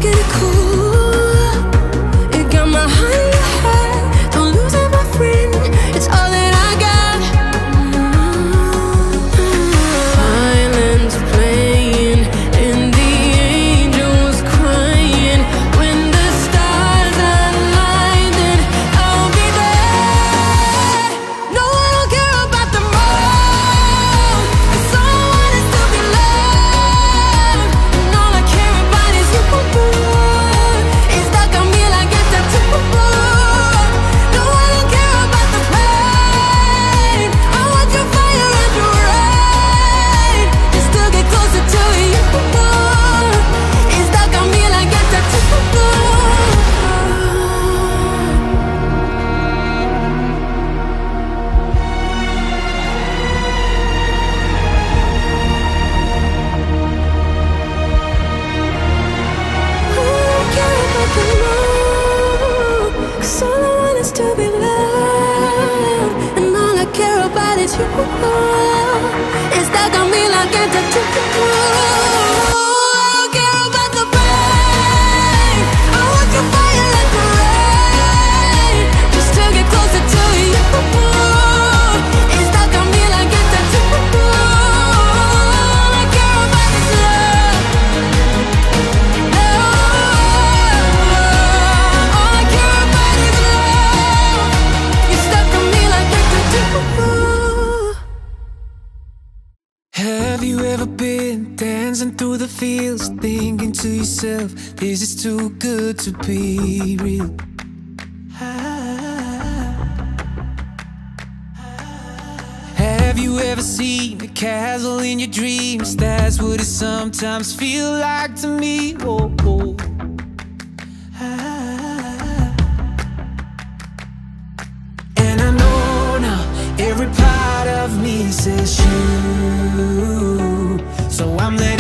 get it cool. It got my heart in your heart. Don't lose it, my friend. It's all that I got. Violins playing and the angels crying. When the stars align, then I'll be there. No, I don't care about the moon, 'cause all I want is to be loved. And all I care about is you. It's stuck on me like a tattoo. No, I don't care about the pain. I want your fire and your rain, just to get closer to you. It's stuck on me like a tattoo. Cause all I want is to be loved, and all I care about is you. It's stuck on me like a tattoo. I don't care about the pain. I want your fire like the rain, just to get closer to you. It's stuck on me like a tattoo. All I care about is love. All I care about is love. You're stuck on me like a tattoo. Have you ever been dancing through the fields, thinking to yourself, this is too good to be real? Have you ever seen a castle in your dreams? That's what it sometimes feel like to me. Oh, oh. And I know now every part of me says you, so I'm letting